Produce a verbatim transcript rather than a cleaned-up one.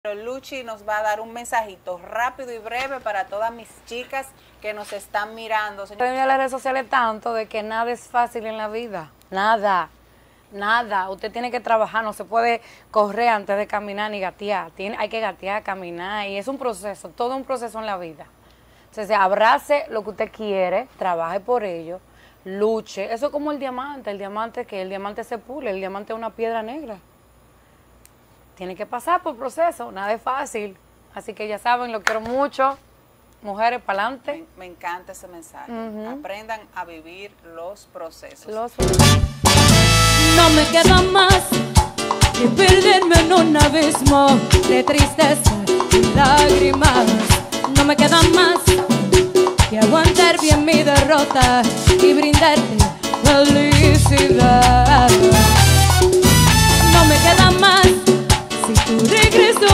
Luchi nos va a dar un mensajito rápido y breve para todas mis chicas que nos están mirando. Señor. En las redes sociales tanto de que nada es fácil en la vida, nada, nada. Usted tiene que trabajar, no se puede correr antes de caminar ni gatear. Tiene, hay que gatear, caminar y es un proceso, todo un proceso en la vida. Entonces, abrace lo que usted quiere, trabaje por ello, luche. Eso es como el diamante, el diamante que el diamante se pule, el diamante es una piedra negra. Tiene que pasar por proceso, nada es fácil. Así que ya saben, lo quiero mucho. Mujeres, para adelante. Me, me encanta ese mensaje. Uh-huh. Aprendan a vivir los procesos. Los... No me queda más que perderme en un abismo de tristeza y lágrimas. No me queda más que aguantar bien mi derrota y brindarte felicidad. No me queda más si tu regreso